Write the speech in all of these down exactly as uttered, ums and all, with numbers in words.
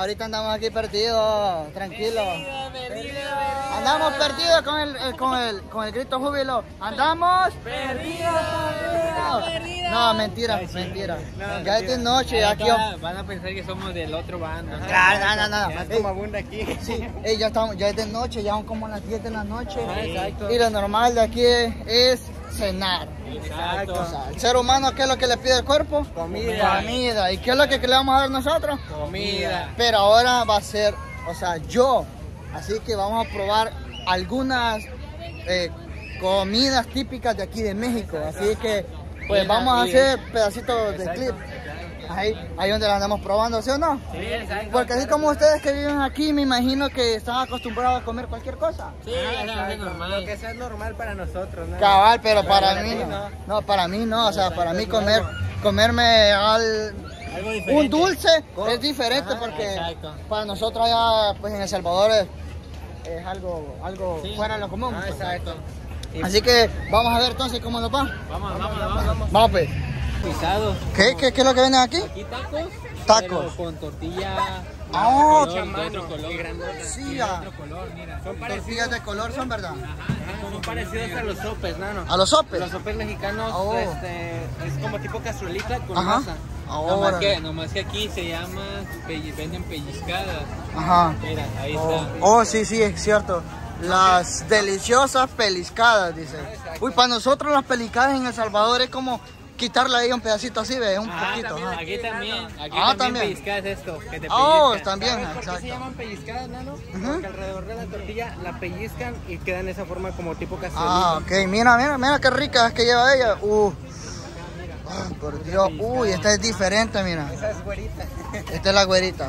ahorita andamos aquí perdidos, tranquilos. Perdido, perdido, Andamos perdidos con el, el- con el con el grito júbilo. Andamos perdido, perdido. No, mentira, mentira. Ya es de noche, aquí. Van a pensar que somos del otro bando. Claro, no, no, no. Ya Ey, como abunda aquí. sí, ey, ya estamos, ya es de noche, ya son como las diez de la noche. Ajá, exacto. Y lo normal de aquí es, es cenar. Exacto. O sea, el ser humano, ¿qué es lo que le pide el cuerpo? Comida. Comida. ¿Y qué es lo que le vamos a dar nosotros? Comida. Pero ahora va a ser, o sea, yo. Así que vamos a probar algunas eh, comidas típicas de aquí de México. Así que, pues vamos a hacer pedacitos de clip. Ahí, ahí donde las andamos probando, ¿sí o no? Sí, exacto. Porque así como ustedes que viven aquí, me imagino que están acostumbrados a comer cualquier cosa. Sí, es normal. Lo que sea normal para nosotros, ¿no? Cabal, pero para para mí ti, no. no. No, para mí no. O sea, para mí comer, comerme al, Algo diferente. un dulce es diferente Ajá, porque exacto. para nosotros allá, pues en El Salvador es, es algo, algo Sí. fuera de lo común. Ah, pues. exacto. Así que vamos a ver entonces cómo nos va. Vamos, vamos, vamos. vamos. Vamos pues. Pisado. ¿Qué, qué, qué es lo que viene aquí? Aquí tacos. Tacos. Pero con tortilla. Oh, de color, de otro color. Sí, de ya. otro color, mira. Son Tortillas de color son, ¿verdad? Ajá, son parecidos a los sopes, ¿no? ¿A los sopes? Los sopes mexicanos, Oh. este, es como tipo cazuelita con Ajá. masa. Ahora. Nomás que, nomás que aquí se llama, pelli- venden pellizcadas. Ajá. Mira, ahí Oh, está. oh, sí, sí, es cierto. Las deliciosas peliscadas, dice. Uy, para nosotros las pelicadas en El Salvador es como quitarle ahí un pedacito así, ¿ves? Un Ajá, poquito. también, ajá. aquí también, aquí Ah, también, también. pellizcadas esto, que te Oh, pellizcan. también, ¿Sabes por qué exacto. se llaman pellizcadas, nano? Porque alrededor de la tortilla la pellizcan y queda en esa forma como tipo cazuelita. Ah, ok. Mira, mira, mira qué rica es que lleva ella. Uh. Ah, por Dios. Uy, esta es diferente, mira. Esa es güerita. Esta es la güerita.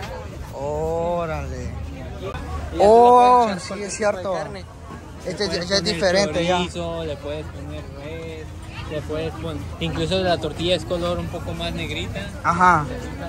Órale. Y ya Oh, tú le puedes echar sí, cualquier es tipo de cierto. carne. Este Le puedes ya es poner diferente ya. chorizo, le puedes poner res, le puedes poner... Incluso la tortilla es color un poco más negrita. Ajá.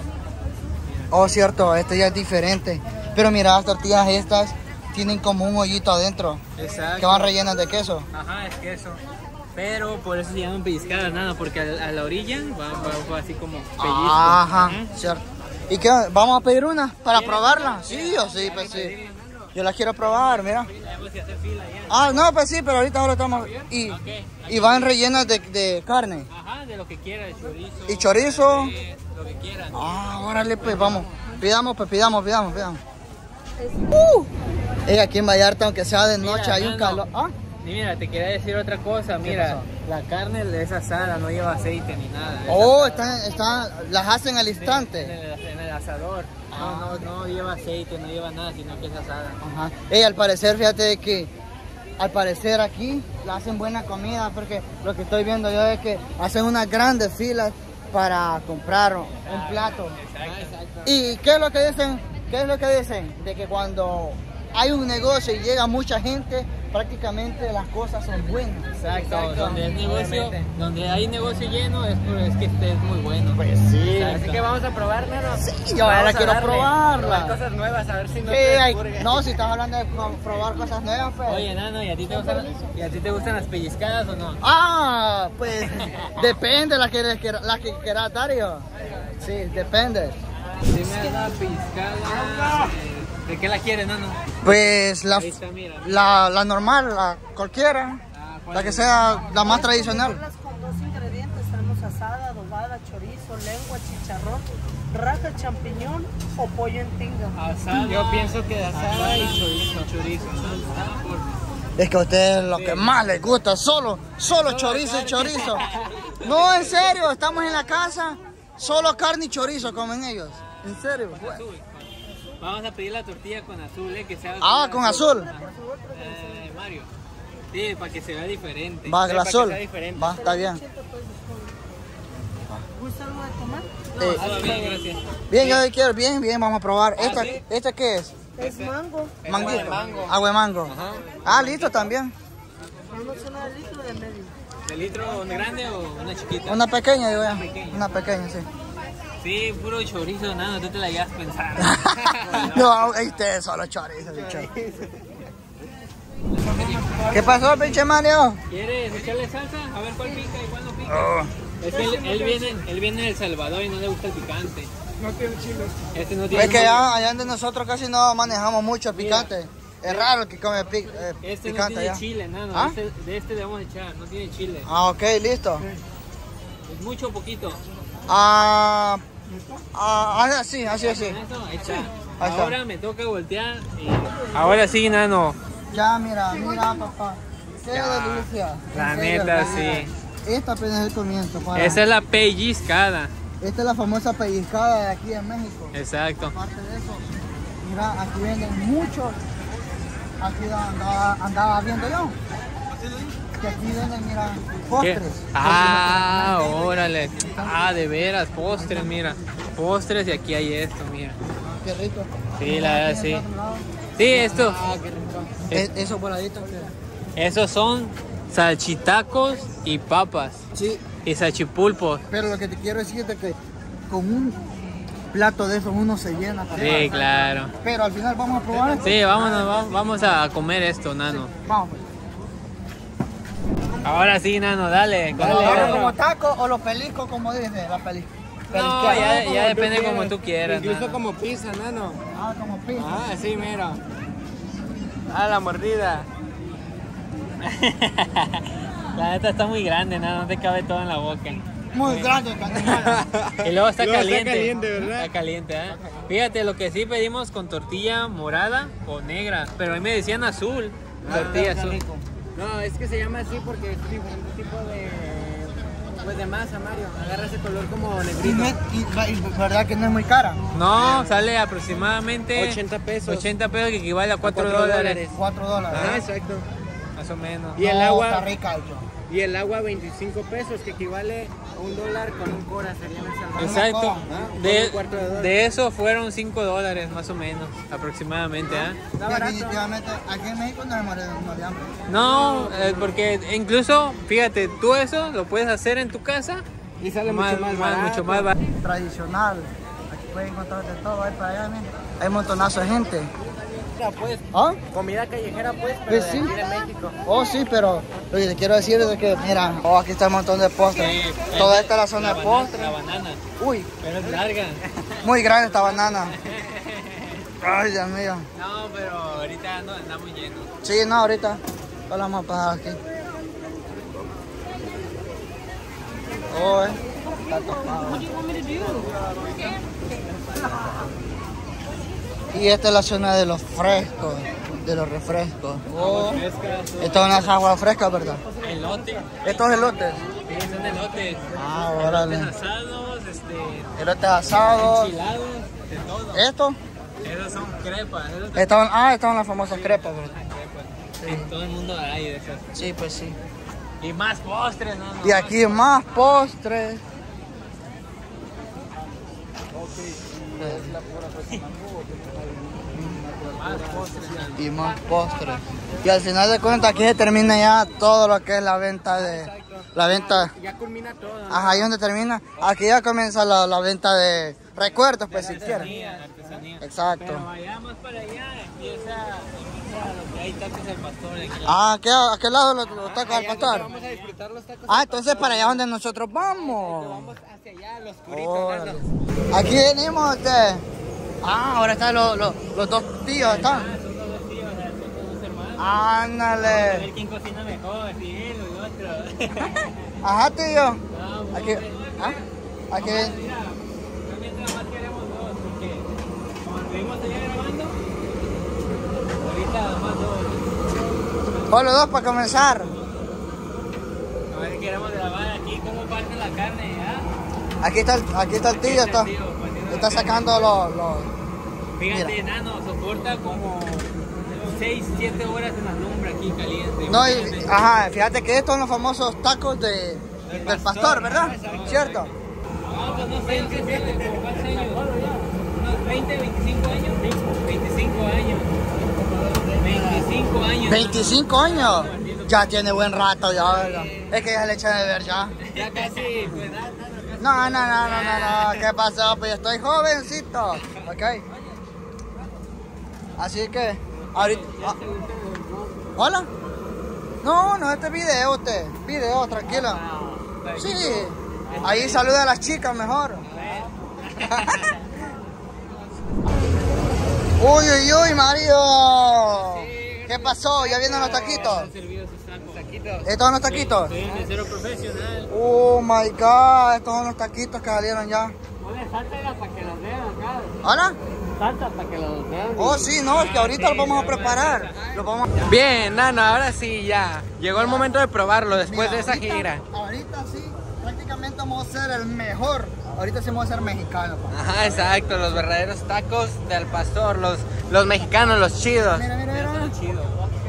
Oh, cierto, este ya es diferente. Pero mira, las tortillas estas tienen como un hoyito adentro. Exacto. Que van rellenas de queso. Ajá, es queso. Pero por eso se llaman pellizcadas, nada, porque a, a la orilla va, va- va así como pellizco. Ajá, Ujú. cierto. ¿Y qué? ¿Vamos a pedir una para ¿Quieres probarla? una? Sí, o sí, pues sí. Pedirla, ¿no? Yo la quiero probar, mira. Tenemos que hacer fila ya. Ah, no, pues sí, pero ahorita solo estamos... Y, Ok. y van rellenas de, de carne. Ajá, de lo que quieras, chorizo. ¿Y chorizo? res, lo que quieras. Ah, órale, pues vamos. Pidamos, pues pidamos, pidamos, pidamos. Uh. Ey, aquí en Vallarta, aunque sea de noche, Mira, hay un nano, calor. ¿Ah? Y mira, te quería decir otra cosa, mira, pasó? la carne es asada, no lleva aceite ni nada. es Oh, asada. están, están, las hacen al En instante. el, en el asador. No, no, no lleva aceite, no lleva nada, sino que es asada. Ajá. Ey, al parecer, fíjate que al parecer aquí la hacen buena comida porque lo que estoy viendo yo es que hacen unas grandes filas para comprar un plato. Exacto. ¿Y qué es lo que dicen? ¿Qué es lo que dicen? De que cuando hay un negocio y llega mucha gente, prácticamente las cosas son buenas. Exacto, donde, el negocio, donde hay negocio lleno es, por- es que este es muy bueno. Pues sí. Exacto. Así que vamos a probar, ¿no? Sí, yo ahora quiero probarla. Probar cosas nuevas, a ver si no Sí, te hay- descurgue. no, si estás hablando de pro- probar cosas nuevas, pues. Oye, Nano, ¿y a ti te gustan, ¿y a ti te gustan las pellizcadas o no? Ah, pues depende la que, la que quieras dar yo. Sí, depende. Dime una pellizcada. eh, ¿De qué la quieres, Nano? Pues la, Ahí está, mira. la, la normal, la cualquiera, Ah, ¿cuál la que es? sea la más tradicional. Hacerlas con dos ingredientes, tenemos asada, adobada, chorizo, lengua, chicharrón, raja, champiñón o pollo en tinga. Asada. Yo pienso que asada y chorizo. Chorizo. Es que a ustedes lo que más les gusta, solo, solo chorizo y chorizo. No, en serio, estamos en la casa, solo carne y chorizo comen ellos. En serio. Bueno. Vamos a pedir la tortilla con azul, ¿eh? Que sea Ah, con azul. Eh, Mario. Sí, para que se vea diferente. Va, Sí, el para que azul. sea diferente. Va, está bien. ¿Gusta algo de tomar? No, Eh, todo bien, gracias. Bien, yo quiero, bien, bien, vamos a probar. Ah, ¿Esta, ¿sí? ¿esta qué es? Es mango. Es Manguito. agua de mango. Agua de mango. Ajá. Ah, listo también. Vamos a una de litro de medio. ¿De litro grande o una chiquita? Una pequeña, digo ya. pequeña. Una pequeña, sí. Sí, puro chorizo, nada, tú te la llevas pensando. No, ustedes solo chorizo, bicho. ¿Qué pasó, pinche Mario? ¿Quieres echarle salsa? A ver cuál pica y cuál no pica. Oh. Es que él, él viene, él viene de El Salvador y no le gusta el picante. No tiene chile. Este no tiene Es que chile. allá, allá donde nosotros casi no manejamos mucho picante. Es raro que come pi- eh, Este no picante tiene allá. chile, nano. ¿Ah? Este- de este le vamos a echar, no tiene chile. Ah, ok, listo. Es mucho o poquito. Ah, ah, así, así, así. Con eso, ahí está. Ahí está. Ahora me toca voltear y... Ahora sí, nano. Ya, mira, mira, papá. Qué Ya, delicia. la En serio, neta, mira. sí. Esta apenas es el comienzo. Para. Esa es la pellizcada. Esta es la famosa pellizcada de aquí en México. Exacto. Aparte de eso, mira, aquí venden muchos. Aquí andaba, andaba viendo yo. Que aquí venden, mira, ¿Qué? postres. Ah, órale. Ah, de veras, postres, mira. Postres y aquí hay esto, mira. Qué rico. Sí, la verdad, Aquí sí. en el otro lado. Sí, esto. Ah, qué rico. Es- Es- Esos voladitos. que- Esos son salchitacos y papas. Sí, Y salchipulpos. pero lo que te quiero decir es que con un plato de esos uno se llena. papá. Sí, claro. Pero al final vamos a probar esto. Sí, vámonos, va- vamos a comer esto, nano. Vamos. pues. Ahora sí, nano, dale. con Ahora todo. como taco o los pelicos, como dice la peli. No, ya, ya depende como tú quieras. Incluso nano. como pizza, nano. Ah, como pizza. Ah, sí, mira. Ah, la mordida. La neta está muy grande, nano, no te cabe todo en la boca. Muy grande, canimala. Y luego está Luego está caliente. caliente, ¿verdad? Está caliente, ¿eh? Fíjate, lo que sí pedimos con tortilla morada o negra, pero a mí me decían azul. Tortilla azul. No, es que se llama así porque es diferente tipo de, pues de masa, Mario. Agarra ese color como Y, negrito. me- y- y verdad que no es muy cara. No, sale aproximadamente ochenta pesos. ochenta pesos, que equivale a cuatro cuatro dólares. dólares. cuatro dólares. Ah, exacto. Más o menos. Y el No, agua- Está rica, yo. Y el agua veinticinco pesos, que equivale a un dólar con un cora, sería en El Salvador. Exacto. Ah, De, un cuarto de dólar. de eso fueron cinco dólares más o menos, aproximadamente. ¿eh? Está barato. Definitivamente, aquí en México no se muere no de hambre. No, eh, porque incluso, fíjate, tú eso lo puedes hacer en tu casa. Y sale más, mucho más barato. mucho más barato. Tradicional. Aquí pueden encontrar de todo, ahí para allá, mira. Hay un montonazo de gente. Pues, ¿Ah? comida callejera, pues, pero Pues de sí. aquí de México. Oh, sí, pero lo que te quiero decir es que, mira, oh, aquí está un montón de postres. Sí, Toda esta es la zona la de banana- postres. La banana, Uy, pero es larga. muy grande esta banana. Ay, Dios mío. No, pero ahorita no andamos llenos. Sí, no, ahorita. Ahora vamos a pasar aquí. Oh, eh. Está tapado. Y esta es la zona de los frescos, de los refrescos. Oh. Esto es unas aguas frescas, ¿verdad? Elote. Estos elotes. Sí, son elotes. Ah, Elotes órale. asados, este, Elotes asados. enchilados, de todo. Esto. Esos son crepas. Esos son Estaban, ah, estaban las famosas crepas, ¿verdad? crepas. En todo el mundo hay de esas. Sí, pues sí. Y más postres, ¿no? no Y aquí más postres. Más postres. ¿no? Y más postres. Y al final de cuentas aquí se termina ya todo lo que es la venta de... La venta... Ya culmina todo. ¿no? Ajá, ahí donde termina. Aquí ya comienza la, la venta de recuerdos, pues si quieren. Artesanía, artesanía. Exacto. Pero allá más para allá empieza, empieza lo que hay tacos al pastor. Aquí. Ah, ¿a qué, a qué lado los, los tacos al Allá donde pastor? Vamos a disfrutar los tacos. Ah, entonces para allá donde nosotros vamos. Vamos hacia allá, los curitos. Órale. ¿no? Aquí venimos, este. Ah, ahora están los, los, los dos tíos, Ah, están. son todos dos tíos, o sea, son todos dos hermanos. A ver Ándale. quién cocina mejor, si él o el otro. Ajá, tío. No, Aquí. ¿Ah? Aquí. mira, realmente nada más queremos dos, porque como estuvimos allá grabando, ahorita nada más dos. Solo dos para comenzar. A ver, queremos grabar aquí cómo parte la carne, ¿ah? Aquí está el, aquí está el tío, está, está sacando los, los... Fíjate, nano, soporta como seis, siete horas en la lumbre aquí caliente. No, y, Imagínate. ajá, fíjate que estos son los famosos tacos de, del pastor, ¿verdad? ¿Cierto? No, pues no sé, no sé, ¿por cuántos años? ¿Unos veinte, veinticinco años? veinticinco años. veinticinco años. veinticinco años. Ya tiene buen rato ya, ¿verdad? Es que ya se le echa de ver ya. Ya casi, pues nada, nada, casi. No, no, no, no, no, no. ¿Qué pasó? Pues estoy jovencito. Ok. Así que, ahorita... ah. ¿Hola? No, no, este es video usted. Video, tranquilo. Sí. Ahí saluda a las chicas mejor. Uy, uy, uy, marido. ¿Qué pasó? ¿Ya vienen los taquitos? Han servido sus tacos. Taquitos. ¿Estos son los taquitos? Soy un mesero profesional. Oh my god, estos son los taquitos que salieron ya. Oye, sáltala para que los vean acá. ¿Ahora? Salta para que los vean. Oh, sí, no, es que ahorita los vamos a preparar. Los vamos a... Bien, Nano, ahora sí, ya. Llegó el momento de probarlo después Mira, de esa ahorita- gira. Ahorita sí, prácticamente vamos a ser el mejor. Ahorita sí vamos a ser mexicanos, pa. Ajá, exacto, los verdaderos tacos del pastor, los, los mexicanos, los chidos. Mira, mira, mira. Chido.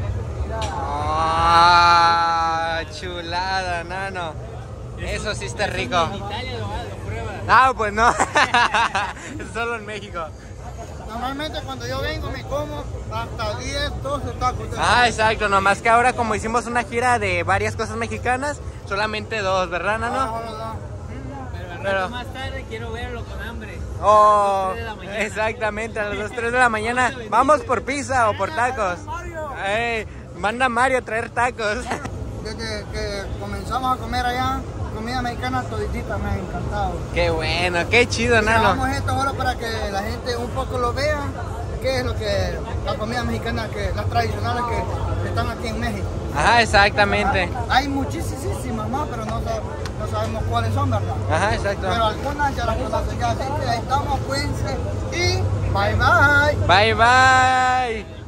Ah, chulada, Nano. Eso sí está rico. En Italia lo, lo pruebas. Ah, pues no. Es solo en México. Normalmente cuando yo vengo me como hasta diez, doce tacos. Ah, exacto, nomás que ahora como hicimos una gira de varias cosas mexicanas, solamente dos, ¿verdad, Nano? Ah, Pero al Pero- rato más tarde quiero verlo con hambre. Oh, A las dos, tres de la mañana. exactamente, a las dos, tres de la mañana. Vamos por pizza o por tacos. Ey, manda a Mario a traer tacos. Desde que comenzamos a comer allá, comida mexicana toditita me ha encantado. Qué bueno, qué chido, Nano. Grabamos esto ahora para que la gente un poco lo vea, qué es lo que la comida mexicana, que las tradicionales que están aquí en México. Ajá, exactamente. Hay muchísimas más, pero no, sab- no sabemos cuáles son, ¿verdad? Ajá, Pero exacto. algunas ya las conocen ya, así que ahí estamos, cuídense y bye bye. Bye, bye.